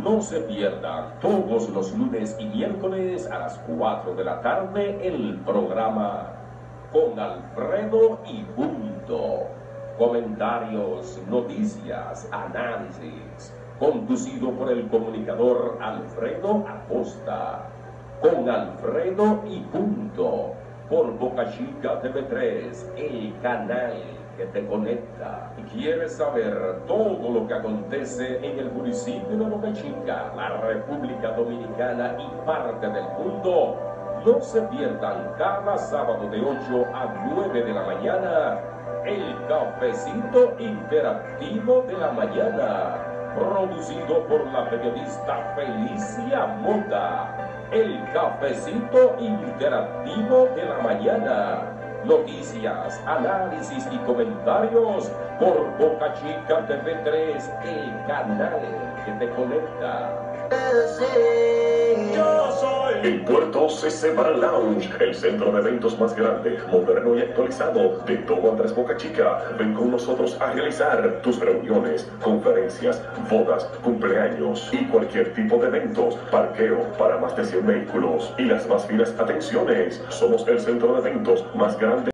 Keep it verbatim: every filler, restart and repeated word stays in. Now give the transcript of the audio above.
No se pierdan todos los lunes y miércoles a las cuatro de la tarde el programa Con Alfredo y Punto. Comentarios, noticias, análisis. Conducido por el comunicador Alfredo Acosta. Con Alfredo y Punto. Por Boca Chica T V tres, el canal que te conecta. ¿Quieres saber todo lo que acontece en el municipio de Boca Chica, la República Dominicana y parte del mundo? No se pierdan cada sábado de ocho a nueve de la mañana el Cafecito Interactivo de la Mañana, producido por la periodista Felicia Mota. El Cafecito Interactivo de la Mañana. Noticias, análisis y comentarios por Boca Chica T V tres, el canal que te conecta. Yo soy el Puerto C C Bar Lounge, el centro de eventos más grande, moderno y actualizado de todo Andrés Boca Chica. Ven con nosotros a realizar tus reuniones, conferencias, bodas, cumpleaños y cualquier tipo de eventos. Parqueo para más de cien vehículos y las más finas atenciones. Somos el centro de eventos más grande